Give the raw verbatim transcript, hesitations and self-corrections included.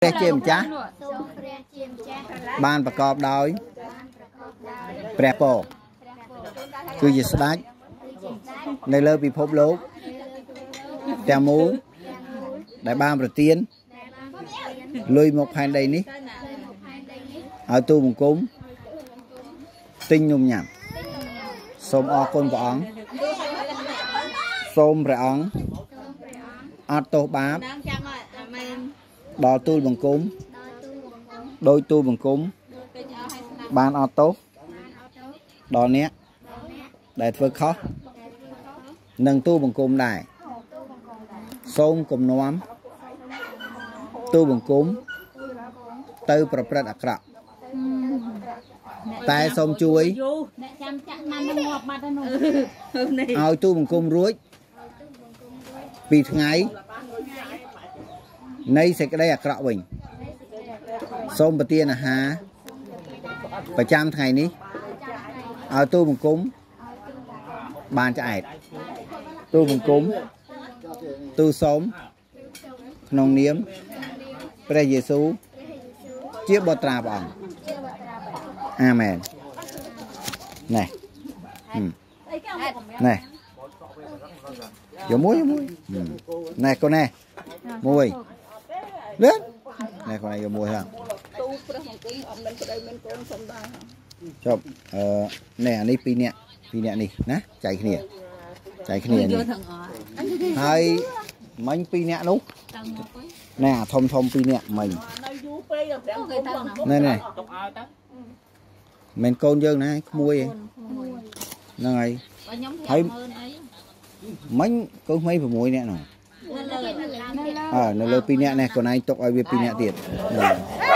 ជាម្ចាស់បានប្រកបដោយព្រះពរគឺជាស្ដេចនៅលើពិភពលោកទាំងមូលដែលបានប្រទានលុយមកផែនដីនេះឲ្យទូបង្គំទិញញុំញ៉ាំសូមអរគុណព្រះអង្គសូមព្រះអង្គអត់ទោសបាបដល់ទូលបង្គំដោយទូលបង្គំបានអត់ទោសដល់អ្នកដែលធ្វើខុសនឹងទូលបង្គំដែរសូមគំនុំទូលបង្គំទៅប្រព្រឹត្តអាក្រក់តែសូមជួយឲ្យទូលបង្គំរួចពីថ្ងៃនៃសេចក្តីអាក្រក់វិញសូមប្រទានអាហារប្រចាំថ្ងៃនេះឲ្យទូលបង្គំបានឆ្អែតទូលបង្គំទូលសូមក្នុងនាមព្រះយេស៊ូវជាបុត្រាព្រះអង្គអាមែនណែណែយកមួយមួយណែកូនណែមួយលឿនណែកូនណែយកមួយហ្នឹងទូព្រះបង្គំអត់មានប្តីមានកូនសំដែរចប់អឺណែអានេះពីរនាក់ពីរនាក់នេះណាចែកគ្នាចែកគ្នានេះហើយមិញពីរនាក់នោះណែអាធំធំពីរនាក់មិញណែណែមិនកូនយើងណាក្មួយហ្នឹងហើយហើយមិញកូនក្មេង៦នាក់នោះអើនៅលើពីរនាក់នេះកូនឯងទុកឲ្យវាពីរនាក់ទៀត